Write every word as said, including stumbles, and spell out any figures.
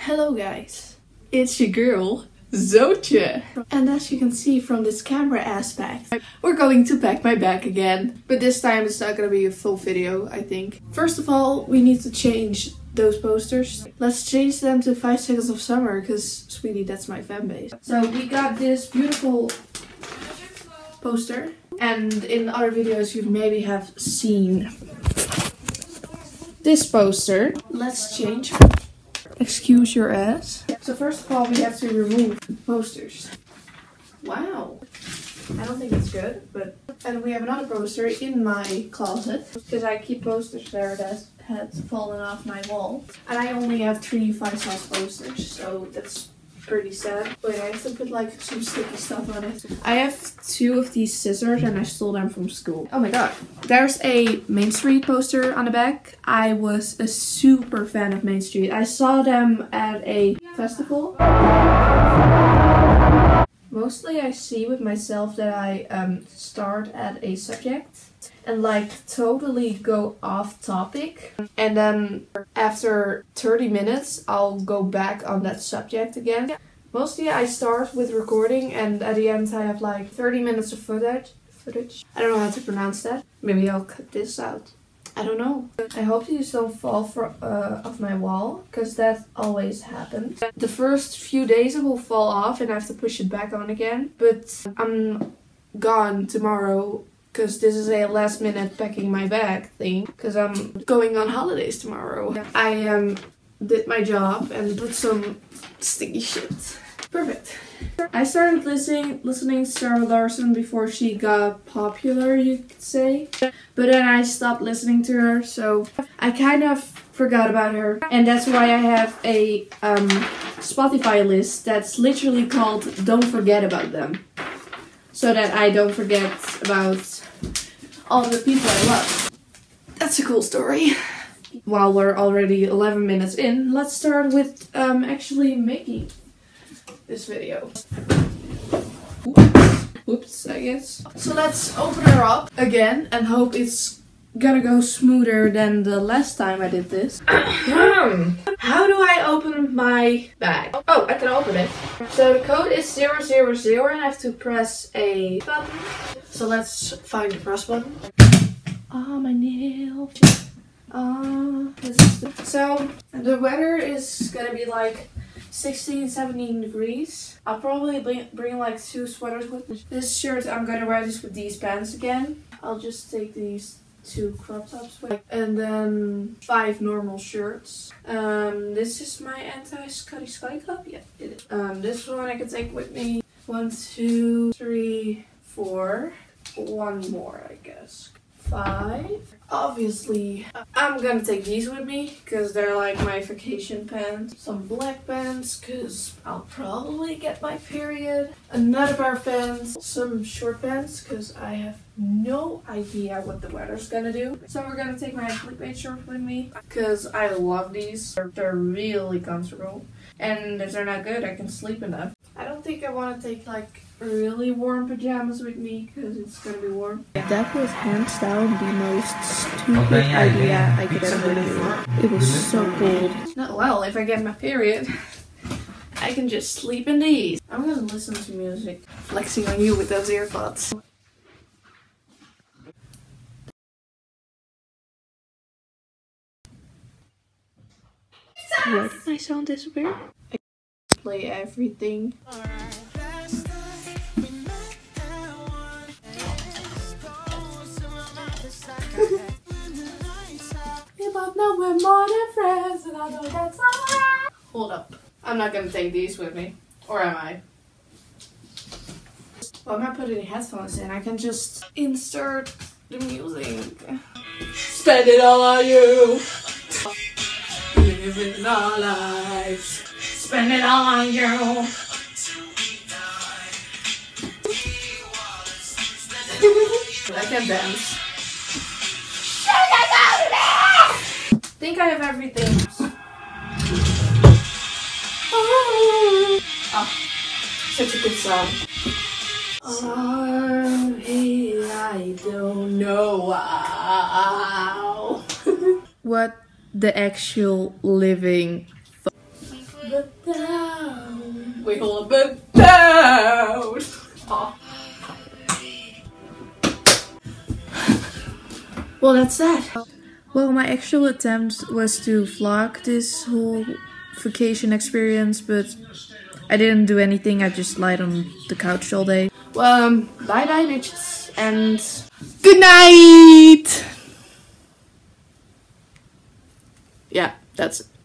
Hello guys, it's your girl, Zootje. And as you can see from this camera aspect, we're going to pack my bag again. But this time it's not gonna be a full video, I think. First of all, we need to change those posters. Let's change them to five seconds of Summer, because sweetie, that's my fan base. So we got this beautiful poster. And in other videos you maybe have seen this poster. Let's change. Excuse your ass. So first of all, we have to remove the posters. Wow. I don't think it's good, but... And we have another poster in my closet, because I keep posters there that had fallen off my wall. And I only have three five size posters, so that's pretty sad. Wait, I have to put like some sticky stuff on it. I have two of these scissors and I stole them from school. Oh my god. There's a Main Street poster on the back. I was a super fan of Main Street. I saw them at a festival. Mostly I see with myself that I um, start at a subject and like totally go off topic, and then after thirty minutes I'll go back on that subject again. Mostly I start with recording and at the end I have like thirty minutes of footage. Footage. I don't know how to pronounce that. Maybe I'll cut this out. I don't know. I hope these don't fall for, uh, off my wall, because that always happens. The first few days it will fall off and I have to push it back on again. But I'm gone tomorrow, because this is a last minute packing my bag thing, because I'm going on holidays tomorrow. I um, did my job and put some sticky shit. Perfect. I started listening listening to Sarah Larson before she got popular, you could say. But then I stopped listening to her, so I kind of forgot about her. And that's why I have a um, Spotify list that's literally called Don't Forget About Them. So that I don't forget about all the people I love. That's a cool story. While we're already eleven minutes in, let's start with um, actually making this video. Oops. Oops, I guess. So let's open her up again and hope it's gonna go smoother than the last time I did this. How do I open my bag? Oh, I can open it. So the code is zero zero zero and I have to press a button. So let's find the press button. Ah, oh, my nail. Ah, uh, so the weather is gonna be like sixteen, seventeen degrees. I'll probably bring, bring like two sweaters with me. This shirt, I'm gonna wear this with these pants again. I'll just take these two crop tops with, and then five normal shirts. Um, this is my anti-Scotty Scotty Club. Yeah, it is. Um, this one I can take with me. One, two, three, four. One more, I guess. Five. Obviously, I'm gonna take these with me because they're like my vacation pants. Some black pants because I'll probably get my period. Another pair of pants. Some short pants because I have no idea what the weather's gonna do. So we're gonna take my clickbait shorts with me because I love these. They're, they're really comfortable. And if they're not good, I can sleep in them. I don't think I want to take like really warm pajamas with me because it's gonna be warm. That was hands down the most stupid idea I could ever do. It was so cold. No, well, if I get my period, I can just sleep in these. I'm gonna listen to music. Flexing on you with those earpods. Where did my sound disappear? I play everything. We both know we're more than friends, and I know that's alright. Hold up. I'm not gonna take these with me. Or am I? Well, I'm not putting headphones in. I can just insert the music. Spend it all on you. Living our lives. Spend it all on you. I can dance. I think I have everything. Oh, oh, such a good song. Sorry, I don't know how. What the actual living f but down. We hold it but down. Oh. Well, that's that. Well, my actual attempt was to vlog this whole vacation experience, but I didn't do anything. I just lied on the couch all day. Well, um, bye bye bitches, and good night! Yeah, that's it.